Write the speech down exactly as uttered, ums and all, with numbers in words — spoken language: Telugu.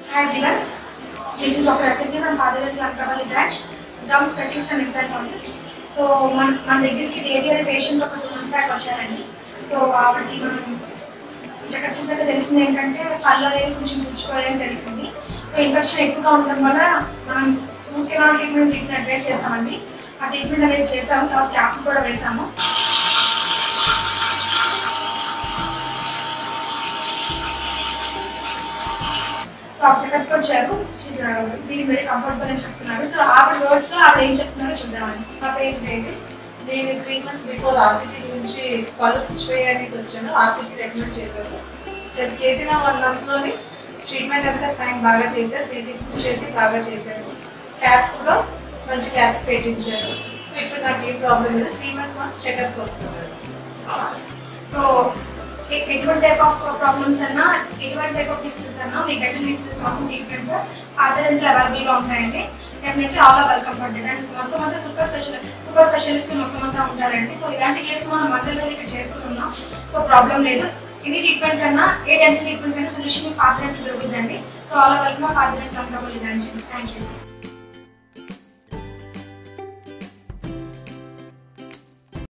Hi everyone, this is Doctor Asantha from Partha Dental two branch, Gum Specialist and Implantologist. So, మన మన దగ్గరికి డైలీ అనే పేషెంట్ ఒక టూ మంత్స్ బ్యాక్ వచ్చారండి. సో ఆవిడకి మనం చెకప్ చేసాక తెలిసింది ఏంటంటే పళ్ళు అనేవి కొంచెం పుచ్చిపోయాయని తెలిసింది. సో ఇన్ఫెక్షన్ ఎక్కువగా ఉండడం వల్ల మనం root canal treatment treatment advice చేసామండి. ఆ ట్రీట్మెంట్ అనేది చేసాము, తర్వాత క్యాప్ కూడా వేసాము. సో ఆ చెకప్కి వచ్చారు, ఫీలింగ్ వెరీ కంఫర్టబుల్ అని చెప్తున్నారు. సో ఆవిడ వర్డ్స్లో ఆవిడ ఏం చెప్తున్నారో చూద్దామని. నా పేరు డేవిడ్. నేను త్రీ మంత్స్ బిఫోర్ ఆర్సిటీ నుంచి పళ్ళు పుచ్చిపోయానికి వచ్చాను. ఆర్సిటీ రికమెండ్ చేశాను. చేసిన వన్ మంత్లోని ట్రీట్మెంట్ అంతా టైం బాగా చేశారు, ఫిజిక్స్ చేసి బాగా చేశారు. క్యాప్స్ కూడా మంచి క్యాప్స్ పెట్టించారు. సో ఇప్పుడు నాకు ఏ ప్రాబ్లం లేదు. త్రీ మంత్స్ మంత్స్ చెకప్కి వస్తున్నారు. సో ఎటువంటి టైప్ ఆఫ్ ప్రాబ్లమ్స్ అన్నా, ఎటువంటి టైప్ ఆఫ్ డిసీజెస్ అన్నా మీకు డెంటల్ డిసీజెస్ మొత్తం ట్రీట్మెంట్స్ పార్థా డెంటల్ అవైలబుల్గా ఉంటాయండి. Definitely all are welcome for and మొత్తం అంతా సూపర్ స్పెషల్ సూపర్ స్పెషలిస్టులు మొత్తం అంతా ఉంటారండి. సో ఇలాంటి కేసు మనం మందుల మీద ఇక్కడ చేసుకుంటున్నాం. సో ప్రాబ్లం లేదు. ఎనీ ట్రీట్మెంట్ కన్నా, ఏ డెంటల్ ట్రీట్మెంట్ కన్నా సొల్యూషన్ పార్థా డెంటల్ దొరుకుతుందండి. So all are welcome Partha dental. Thank you.